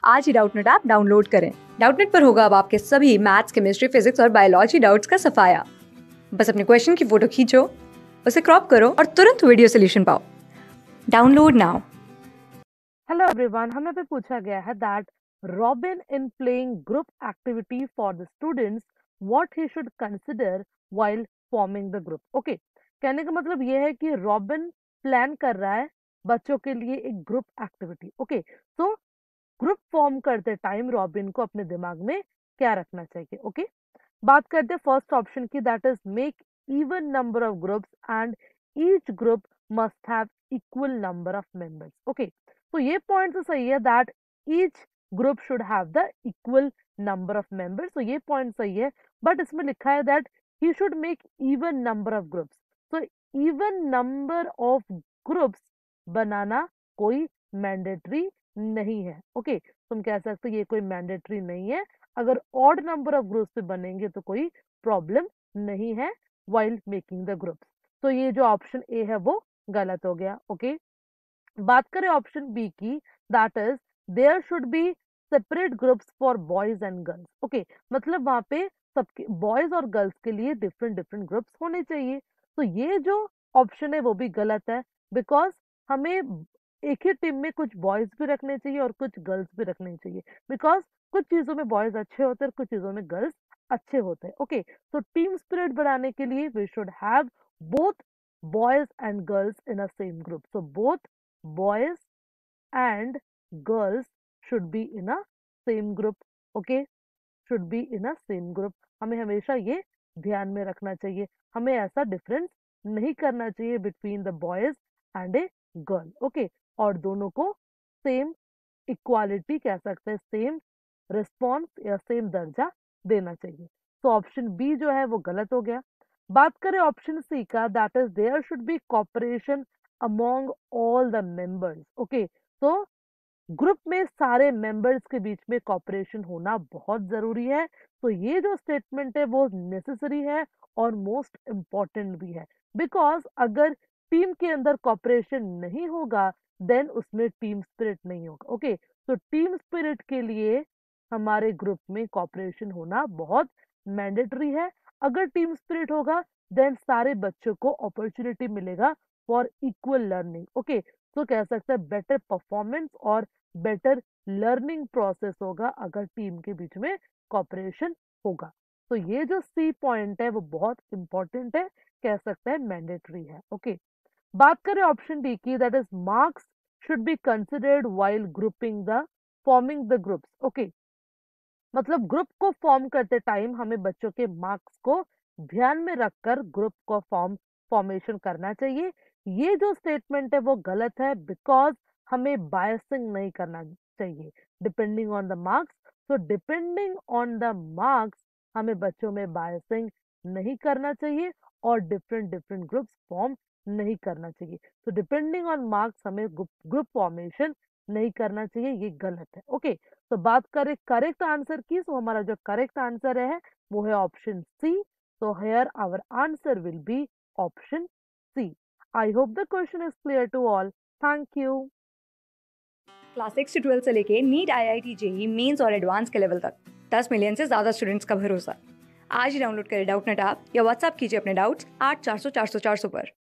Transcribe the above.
आज ही Doubtnut app download करें। डाउटनेट पर होगा अब आपके सभी मैथ्स, केमिस्ट्री, फिजिक्स और बायोलॉजी डाउट्स का सफाया। बस अपने क्वेश्चन की फोटो खींचो, उसे क्रॉप करो और तुरंत वीडियो सोल्यूशन पाओ। Download now. हेलो एवरीवन, हमें पे पूछा गया है that Robin in playing group activity for the students what he should consider while forming the group. Okay, कहने का मतलब ये है कि रॉबिन प्लान कर रहा है बच्चों के लिए एक ग्रुप एक्टिविटी। ओके, तो ग्रुप फॉर्म करते टाइम रॉबिन को अपने दिमाग में क्या रखना चाहिए। ओके, बात करते हैं फर्स्ट ऑप्शन की, that is make even number of groups and each group must have equal number of members. Okay, तो ये पॉइंट तो सही है that each group should have the equal number of members, तो ये पॉइंट सही है। बट इसमें लिखा है that he should make even number of groups, तो इवन नंबर ऑफ ग्रुप्स बनाना कोई मैंडेटरी नहीं है। ओके, तुम कह सकते हो ये कोई मैंडेटरी नहीं है, अगर ऑड नंबर ऑफ ग्रुप्स पे बनेंगे तो कोई प्रॉब्लम नहीं है व्हाइल मेकिंग द ग्रुप्स। तो ये जो ऑप्शन ए है वो गलत हो गया। ओके, बात करें ऑप्शन बी की, that is there should be separate groups for boys and girls. Okay, मतलब वहां पे सबके बॉयज और गर्ल्स के लिए डिफरेंट डिफरेंट ग्रुप्स होने चाहिए। तो ये जो ऑप्शन है वो भी गलत है, बिकॉज हमें एक ही टीम में कुछ बॉयज भी रखने चाहिए और कुछ गर्ल्स भी रखने चाहिए, बिकॉज कुछ चीजों में बॉयज अच्छे होते हैं और कुछ चीजों में गर्ल्स अच्छे होते हैं। ओके, तो टीम स्पिरिट बढ़ाने के लिए we should have both boys and girls in a same group, so both boys and girls should be in a same group। okay, should be in a same group, हमें हमेशा ये ध्यान में रखना चाहिए, हमें ऐसा डिफरेंस नहीं करना चाहिए between the boys and a girl. Okay, और दोनों को सेम इक्वालिटी कह सकते हैं, सेम रिस्पॉन्स या सेम दर्जा देना चाहिए। तो ऑप्शन बी जो है वो गलत हो गया। बात करें ऑप्शन सी का, that is there should be cooperation among all the members. Okay, तो ग्रुप में सारे मेंबर्स के बीच में कॉपरेशन होना बहुत जरूरी है। तो ये जो स्टेटमेंट है वो नेसेसरी है और मोस्ट इम्पॉर्टेंट भी है, बिकॉज अगर टीम के अंदर कॉपरेशन नहीं होगा देन उसमें टीम स्पिरिट नहीं होगा। ओके, तो टीम स्पिरिट के लिए हमारे ग्रुप में कॉपरेशन होना बहुत मैंडेटरी है। अगर टीम स्पिरिट होगा देन सारे बच्चों को अपॉर्चुनिटी मिलेगा फॉर इक्वल लर्निंग। ओके, तो कह सकते हैं बेटर परफॉर्मेंस और बेटर लर्निंग प्रोसेस होगा अगर टीम के बीच में कॉपरेशन होगा। तो ये जो सी पॉइंट है वो बहुत इंपॉर्टेंट है, कह सकते हैं मैंडेटरी है। ओके, बात करें ऑप्शन डी की, that is marks should be considered while grouping the forming the groups. Okay, मतलब ग्रुप को फॉर्म करते टाइम हमें बच्चों के मार्क्स को ध्यान में रखकर ग्रुप को फॉर्मेशन करना चाहिए। ये जो स्टेटमेंट है वो गलत है, बिकॉज हमें बायसिंग नहीं करना चाहिए डिपेंडिंग ऑन द मार्क्स। तो डिपेंडिंग ऑन द मार्क्स हमें बच्चों में बायसिंग नहीं करना चाहिए और डिफरेंट डिफरेंट ग्रुप्स फॉर्म नहीं करना चाहिए। तो डिपेंडिंग ऑन मार्क्स हमें ग्रुप फॉर्मेशन नहीं करना चाहिए, ये गलत है। ओके, तो बात करें करेक्ट आंसर की, तो हमारा जो करेक्ट आंसर है वो है ऑप्शन सी। तो here our answer will be option C. I hope the question is clear to all. Thank you. Class 6 से 12 से लेके नीट, IIT, JEE मेंस और एडवांस के लेवल तक 10 मिलियन से ज्यादा स्टूडेंट्स का भरोसा। आज ही डाउनलोड करें डाउटनेट ऐप या व्हाट्सएप कीजिए अपने डाउट्स 8400 400 400 पर।